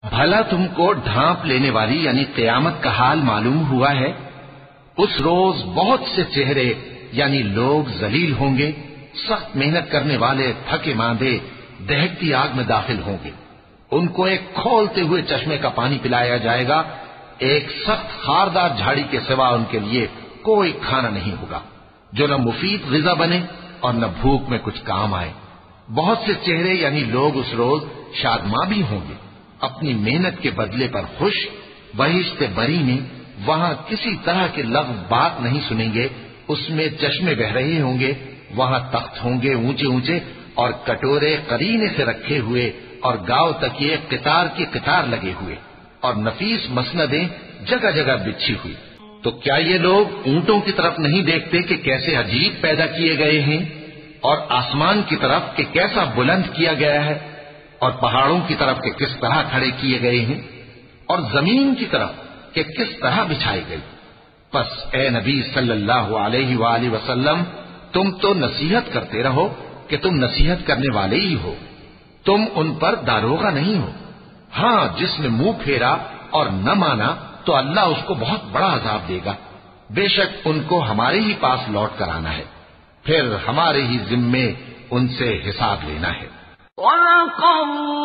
بھلا تم کو ڈھانپ لینے والی یعنی قیامت کا حال معلوم ہوا ہے؟ اس روز بہت سے چہرے یعنی لوگ ذلیل ہوں گے، سخت محنت کرنے والے تھکے ماندے دہکتی آگ میں داخل ہوں گے۔ ان کو ایک کھولتے ہوئے چشمے کا پانی پلایا جائے گا، ایک سخت خاردار جھاڑی کے سوا ان کے لیے کوئی کھانا نہیں ہوگا جو نہ مفید غذا بنے اور نہ بھوک میں کچھ کام آئے۔ بہت سے چہرے یعنی لوگ اس روز شادماں بھی ہوں گے، اپنی محنت کے بدلے پر خوش، بہشت بری میں وہاں کسی طرح کے لغو بات نہیں سنیں گے، اس میں چشمے بہ رہے ہوں گے، وہاں تخت ہوں گے اونچے اونچے اور کٹورے قرینے سے رکھے ہوئے اور گاؤ تک یہ قطار کی قطار لگے ہوئے اور نفیس مسندیں جگہ جگہ بچھی ہوئی۔ تو کیا یہ لوگ اونٹوں کی طرف نہیں دیکھتے کہ کیسے عجیب پیدا کیے گئے ہیں، اور آسمان کی طرف کہ کیسا بلند کیا گیا ہے، اور پہاڑوں کی طرف کہ کس طرح کھڑے کیے گئے ہیں، اور زمین کی طرف کہ کس طرح بچھائی گئی؟ پس اے نبی صلی اللہ علیہ وآلہ وسلم، تم تو نصیحت کرتے رہو کہ تم نصیحت کرنے والے ہی ہو، تم ان پر داروغہ نہیں ہو۔ ہاں، جس نے منہ پھیرا اور نہ مانا تو اللہ اس کو بہت بڑا عذاب دے گا، بے شک ان کو ہمارے ہی پاس لوٹ کر آنا ہے، پھر ہمارے ہی ذمے ان سے حساب لینا ہے۔